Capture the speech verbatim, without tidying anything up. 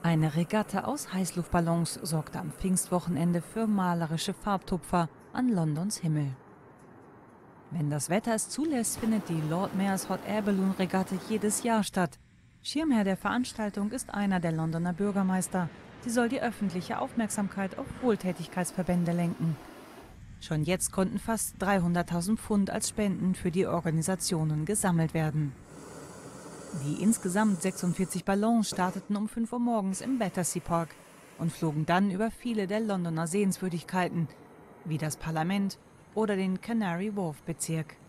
Eine Regatta aus Heißluftballons sorgte am Pfingstwochenende für malerische Farbtupfer an Londons Himmel. Wenn das Wetter es zulässt, findet die Lord Mayors Hot Air Balloon Regatta jedes Jahr statt. Schirmherr der Veranstaltung ist einer der Londoner Bürgermeister. Sie soll die öffentliche Aufmerksamkeit auf Wohltätigkeitsverbände lenken. Schon jetzt konnten fast dreihunderttausend Pfund als Spenden für die Organisationen gesammelt werden. Die insgesamt sechsundvierzig Ballons starteten um fünf Uhr morgens im Battersea Park und flogen dann über viele der Londoner Sehenswürdigkeiten, wie das Parlament oder den Canary Wharf Bezirk.